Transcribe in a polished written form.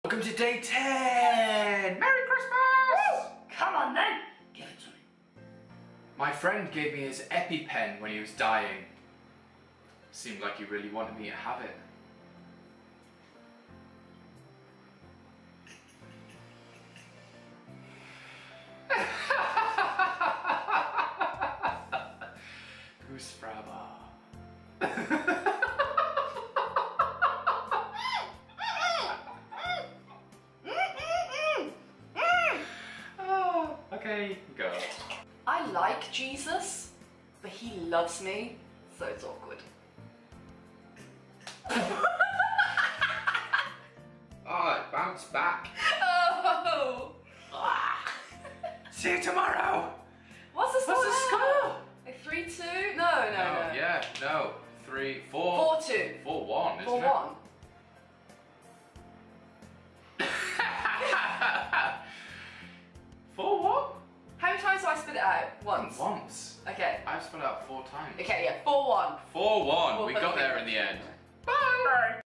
Welcome to day 10! Merry Christmas! Come on then, give it to me. My friend gave me his EpiPen when he was dying. Seemed like he really wanted me to have it. Goose frabba. Okay, go. I like Jesus, but he loves me, so it's awkward. Oh, it bounced back. Oh! See you tomorrow! What's the score? What's the score? Like 3-2? No. Yeah, no. 4-4. 4-2. 4-1, isn't 4-1. 4-1? How many times do I spit it out? Once. Once. Okay. I've spelled out 4 times. Okay, yeah, 4-1. 4-1. We got there in the end. Bye!